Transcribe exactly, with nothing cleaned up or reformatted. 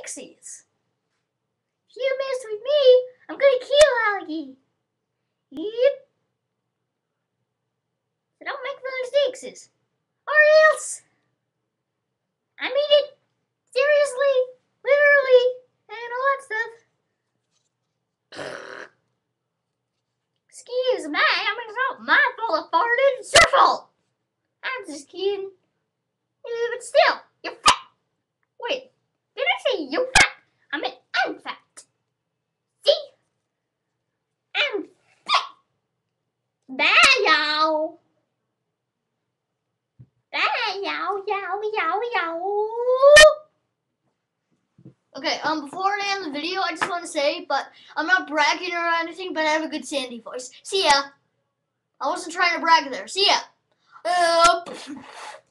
X's. If you mess with me, I'm gonna kill all of you. Yep. So don't make those X's. Or else. I mean it seriously, literally, and all that stuff. Excuse me, I mean it's not my fault I farted, it's your fault. I'm just kidding. Yeah, but still, you're fat. Wait, did I say you're fat? I meant I'm fat. See? I'm fat. Bye, y'all. Bye, y'all, y'all, y'all, y'all. Okay, um, before I end the video, I just want to say, but I'm not bragging or anything, but I have a good Sandy voice. See ya. I wasn't trying to brag there. See ya. Uh,